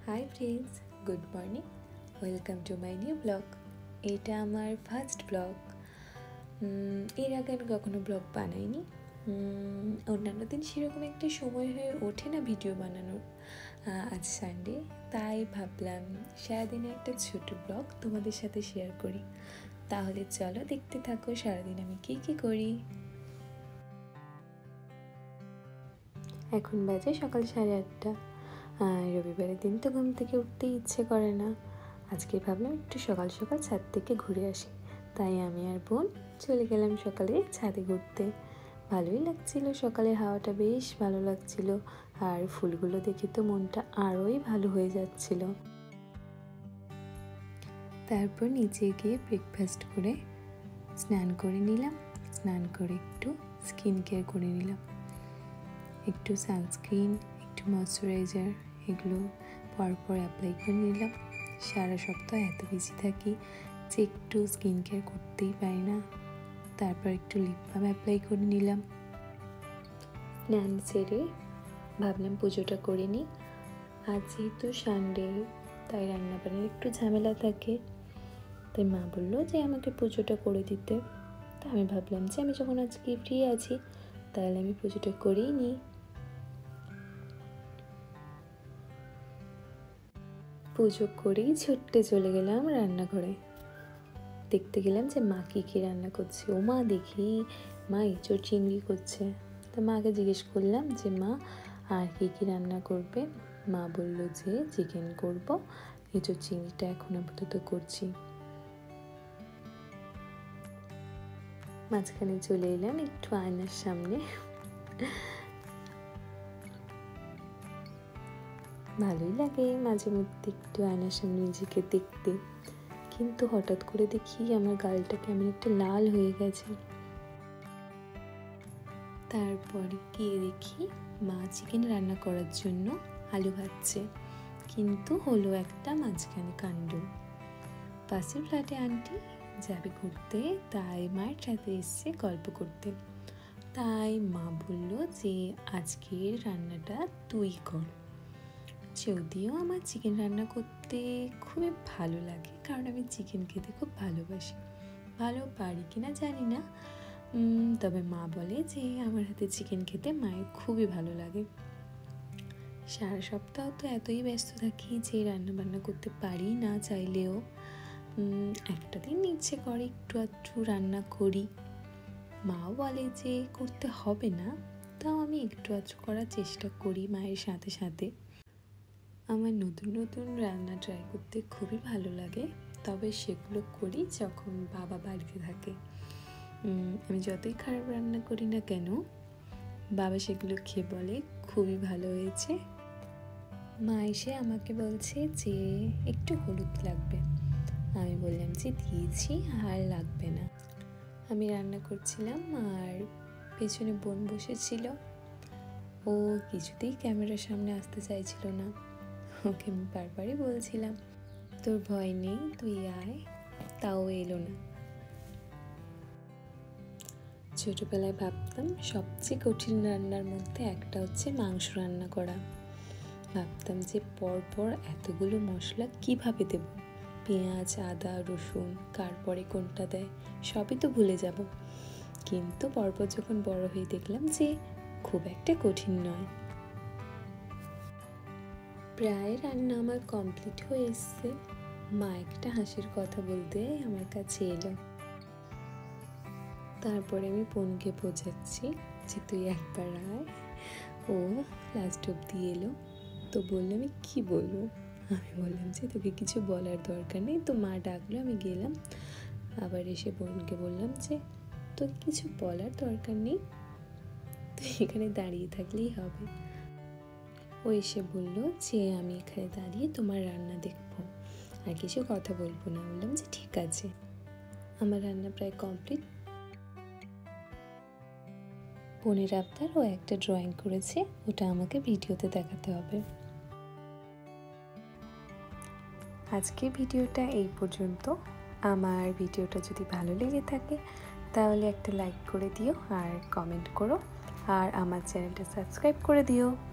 High friends, good morning, welcome to my new blog. এটা আমার first blog. এর আগে আমি কখনো ব্লগ বানাইনি। অন্যান্য দিন সেরকম একটা সময় হয়ে ওঠে না ভিডিও বানানোর। আজ সানডে, তাই ভাবলাম সারাদিনে একটা ছোট ব্লগ তোমাদের সাথে শেয়ার করি। তাহলে চলো দেখতে থাকো সারাদিন আমি কী করি। এখন বাজে সকাল 8:30। রবিবারের দিন তো ঘুম থেকে উঠতেই ইচ্ছে করে না। আজকে ভাবলাম একটু সকাল সকাল ছাদ থেকে ঘুরে আসি, তাই আমি আর বোন চলে গেলাম সকালে ছাদে ঘুরতে। ভালোই লাগছিল, সকালের হাওয়াটা বেশ ভালো লাগছিল, আর ফুলগুলো দেখে তো মনটা আরোই ভালো হয়ে যাচ্ছিল। তারপর নিচে গিয়ে ব্রেকফাস্ট করে স্নান করে নিলাম। স্নান করে একটু স্কিন কেয়ার করে নিলাম, একটু সানস্ক্রিন, একটু ময়শ্চারাইজার, এগুলো পরপর অ্যাপ্লাই করে নিলাম। সারা সপ্তাহ এত বিজি থাকি যে একটু স্কিন কেয়ার করতেই পারি না। তারপর একটু লিপ বাম অ্যাপ্লাই করে নিলাম। স্নান সেরে ভাবলাম পুজোটা করে নিই। আজ যেহেতু সানডে, তাই রান্নাবান্নার একটু ঝামেলা থাকে, তাই মা বললো যে আমাকে পুজোটা করে দিতে। তা আমি ভাবলাম যে আমি যখন আজকে ফ্রি আছি তাহলে আমি পুজোটা করেই নিই। পুজো করেই ছুটতে চলে গেলাম রান্নাঘরে। দেখতে গেলাম যে মা কী রান্না করছে। ও মা, দেখি মা এঁচোড় চিংড়ি করছে। তা মাকে জিজ্ঞেস করলাম যে মা আর কী রান্না করবে। মা বলল যে চিকেন করব, এঁচোড় চিংড়িটা এখন আপাতত করছি। মাঝখানে চলে এলাম একটু আয়নার সামনে। ভালোই লাগে মাঝে মধ্যে একটু আয়নার সামনে নিজেকে দেখতে, কিন্তু হঠাৎ করে দেখি আমার গালটা কেমন একটা লাল হয়ে গেছে। তারপরে গিয়ে দেখি মা চিকেন রান্না করার জন্য আলু ভাজছে, কিন্তু হলো একটা মাঝখানে কাণ্ড। পাশের ফ্ল্যাটে আন্টি যাবে ঘুরতে, তাই মায়ের সাথে এসছে গল্প করতে। তাই মা বলল যে আজকের রান্নাটা তুই কর। যদিও আমার চিকেন রান্না করতে খুবই ভালো লাগে, কারণ আমি চিকেন খেতে খুব ভালোবাসি। ভালো পারি কিনা জানি না, তবে মা বলে যে আমার হাতে চিকেন খেতে মায়ের খুবই ভালো লাগে। সারা সপ্তাহ তো এতই ব্যস্ত থাকি যে রান্না বান্না করতে পারি না চাইলেও। একটা দিন ইচ্ছে করে একটু আধটু রান্না করি। মাও বলে যে করতে হবে না, তাও আমি একটু আধটু করার চেষ্টা করি মায়ের সাথে সাথে। আমার নতুন নতুন রান্না ট্রাই করতে খুবই ভালো লাগে, তবে সেগুলো করি যখন বাবা বাড়িতে থাকে। আমি যতই খারাপ রান্না করি না কেন, বাবা সেগুলো খেয়ে বলে খুবই ভালো হয়েছে। মা এসে আমাকে বলছে যে একটু হলুদ লাগবে। আমি বললাম যে দিয়েছি, আর লাগবে না। আমি রান্না করছিলাম আর পেছনে বোন বসেছিল। ও কিছুতেই ক্যামেরার সামনে আসতে চাইছিল না। ওকে আমি বারবারই বলছিলাম তোর ভয় নেই, তুই আয়, তাও এলো না। ছোটবেলায় ভাবতাম সবচেয়ে কঠিন রান্নার মধ্যে একটা হচ্ছে মাংস রান্না করা। ভাবতাম যে পরপর এতগুলো মশলা কিভাবে দেব, পেঁয়াজ, আদা, রসুন, কার পরে কোনটা দেয় সবই তো ভুলে যাব। কিন্তু পরপর যখন বড় হয়ে দেখলাম যে খুব একটা কঠিন নয়। প্রায় রান্না আমার কমপ্লিট হয়ে এসছে। মা একটা হাসির কথা বলতে আমার কাছে এলো। তারপরে আমি বোনকে বোঝাচ্ছি যে তুই একবার আয়। ও লাস্ট অব্দি এলো। তো বললো আমি কি বলবো। আমি বললাম যে তোকে কিছু বলার দরকার নেই। তো মা ডাকলো, আমি গেলাম। আবার এসে বোনকে বললাম যে তোকে কিছু বলার দরকার নেই, তুই এখানে দাঁড়িয়ে থাকলেই হবে। ও এসে বললো যে আমি এখানে দাঁড়িয়ে তোমার রান্না দেখবো, আর কিছু কথা বলবো না। বললাম যে ঠিক আছে। আমার রান্না প্রায় কমপ্লিট। বোনের আবদার, ও একটা ড্রয়িং করেছে, ওটা আমাকে ভিডিওতে দেখাতে হবে। আজকে ভিডিওটা এই পর্যন্ত। আমার ভিডিওটা যদি ভালো লেগে থাকে তাহলে একটা লাইক করে দিও আর কমেন্ট করো, আর আমার চ্যানেলটা সাবস্ক্রাইব করে দিও।